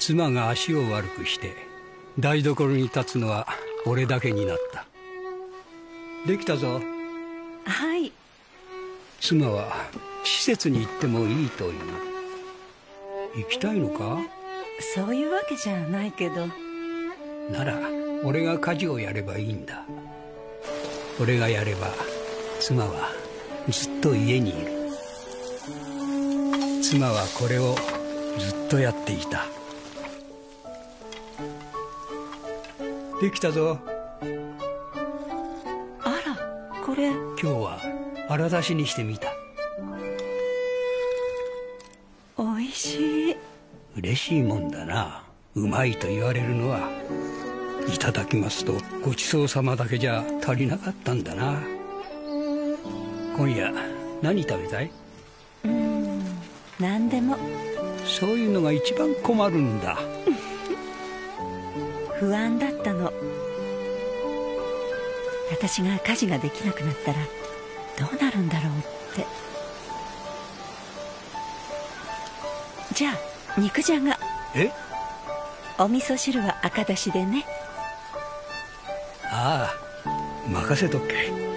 妻が足を悪くして台所に立つのは俺だけになった。できたぞ。 はい。 妻は施設に行ってもいいという。行きたいのか？ そういうわけじゃないけど。 なら俺が家事をやればいいんだ。俺がやれば妻はずっと家にいる。妻はこれをずっとやっていた。できたぞ。 あら、これ。 今日は荒出しにしてみた。 おいしい。 嬉しいもんだな。うまいと言われるのは。いただきますとごちそうさまだけじゃ足りなかったんだな。今夜何食べたい？ 何でも。 そういうのが一番困るんだ。 不安だったの。私が家事ができなくなったらどうなるんだろうって。じゃあ肉じゃが。 え？ お味噌汁は赤だしでね。 ああ、任せとけ。